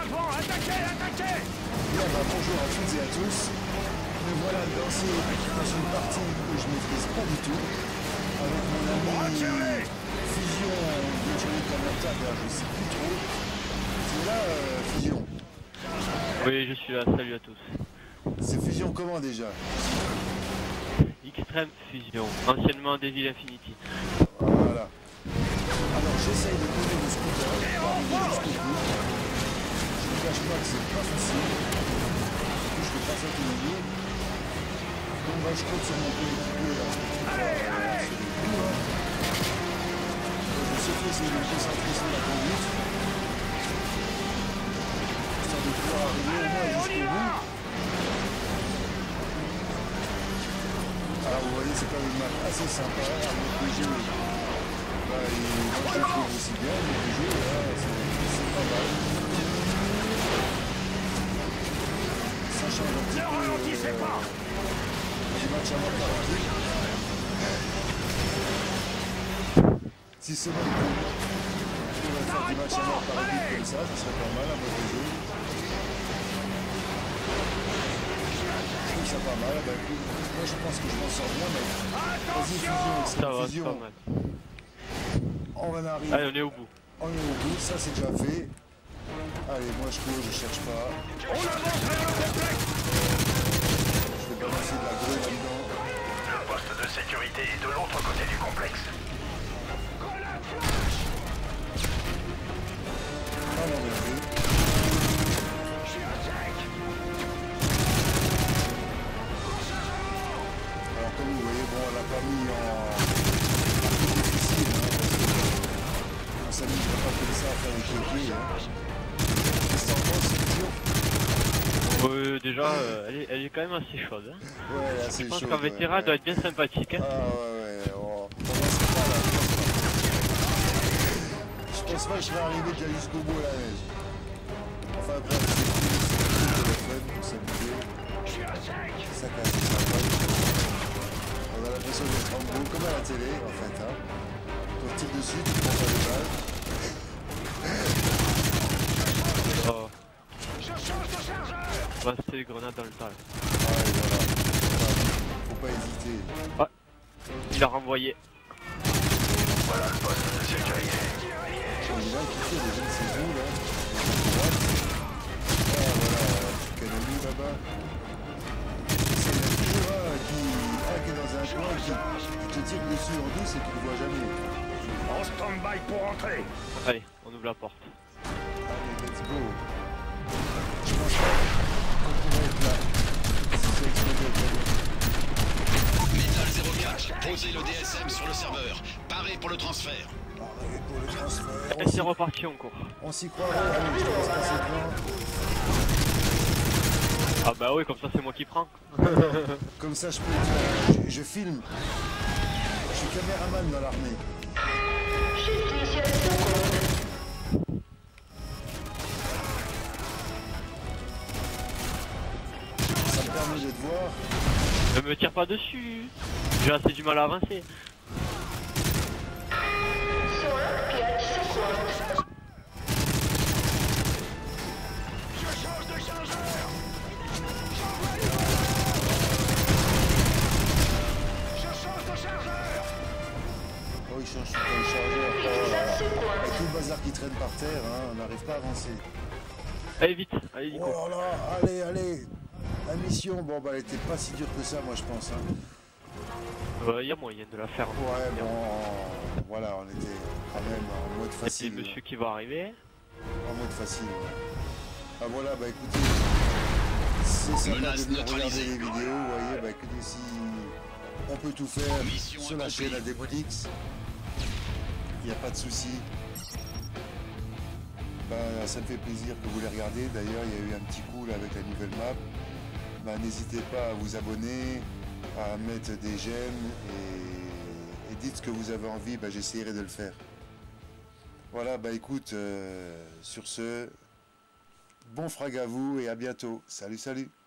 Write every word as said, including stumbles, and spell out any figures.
devant, attaquez, attaquez. Bien, bah, bonjour à toutes et à tous. Me voilà lancé dans une partie que je maîtrise pas du tout. Avec mon ami Fusion de Johnny Canata, je sais plus trop. C'est là, euh, Fusion. Oui, je suis là, salut à tous. C'est Fusion comment déjà? Extreme Fusion, anciennement Devil Infinity. Voilà. Alors j'essaye de poser le scooter pour arriver jusqu'au bout. Je ne cache pas que c'est pas facile. Du coup, je fais pas ça tous les jours. Donc bah, je compte sur mon coéquipier là. Allez, allez. Je sais que c'est de me concentrer sur la conduite. Histoire de pouvoir arriver au moins jusqu'au bout. Alors vous voyez, c'est quand même une map assez sympa avec les jeux. Bah, et moi je le trouve aussi bien, mais les jeux là, c'est pas mal. Ça change un petit peu euh, du match à mort parapluie. Si seulement on pourrait faire du match à mort parapluie comme ça, ça serait pas mal à mode jeu. Je trouve ça pas mal. Bah, écoute, moi je pense que je m'en sors bien, mais vas-y Fusion, extrême Fusion. On va en arriver. Allez, on est au bout. On est au bout, ça c'est déjà fait. Allez, moi je cours, je cherche pas. On avance vers le complexe. Je vais balancer de la grue là-dedans. Le poste de sécurité est de l'autre côté du complexe. Ah non, mais oui. Alors comme vous voyez, bon, on l'a pas mis en... difficile, hein, parce que on s'amuse pas comme ça à faire les copies, hein. Qu'est-ce que t'en penses, Fusion? Euh, déjà, euh, elle, est, elle est quand même assez chaude. Hein. Ouais, là c'est Je pense chaud. qu'un vétéran ouais, doit ouais. être bien sympathique. Hein. Ah ouais, ouais, on, on laisse pas là, je pense pas. Je pense pas que je vais arriver déjà jusqu'au bout à la neige. Enfin bref, c'est cool, c'est le fun pour s'amuser. C'est ça quand même sympa. On a l'impression d'être en gros comme à la télé en fait. Hein. Quand on tire dessus, tu prends pas les balles. Oh. Bah, c'est les grenades dans le tas. Ah et voilà. Faut pas hésiter. Ouais. Il a renvoyé. Voilà le poste de sécurité. Il est là qui fait déjà de ses roues là. Ah voilà, tu canonnes là-bas. C'est il y a toujours un qui, un qui est dans un coin qui, qui te tire dessus en douce et qui ne voit jamais. En stand-by pour entrer. Allez, on ouvre la porte. Allez, let's go. Je pense pas qu'on pourrait être là. Si c'est explosé au cas Metal zéro quatre, posez le D S M sur le serveur. Parez pour le transfert. Pareil pour le transfert. Et On c'est s'y- reparti encore. On s'y croirait. Allez, je te laisse passer devant. Ah bah oui, comme ça c'est moi qui prends. Comme ça, je peux. Je, je filme. Je suis caméraman dans l'armée. Ça me permet de te voir. Ne me tire pas dessus. J'ai assez du mal à avancer. Je change de chargeur. Je change de chargeur. Oh, il change tout le chargeur. Oh là là. Avec tout le bazar qui traîne par terre, hein, on n'arrive pas à avancer. Allez vite, allez Nico. Oh là là, allez, allez. La mission, bon, bah, elle était pas si dure que ça, moi, je pense. Hein. Il euh, y a moyen de la faire. Ouais, bon, voilà, on était quand même en mode C'est facile. le monsieur qui va arriver. En mode facile, ouais. Ah voilà, bah écoutez, c'est sympa Menace de venir regarder neutralisée. les vidéos, vous voyez, bah écoutez, si on peut tout faire Mission sur la accomplie. chaîne A D X, il n'y a pas de souci. Bah, ça me fait plaisir que vous les regardez. D'ailleurs, il y a eu un petit coup là avec la nouvelle map. Bah, n'hésitez pas à vous abonner, à mettre des j'aime et, et dites ce que vous avez envie, bah, j'essaierai de le faire. Voilà, bah écoute, euh, sur ce, bon frag à vous et à bientôt. Salut, salut.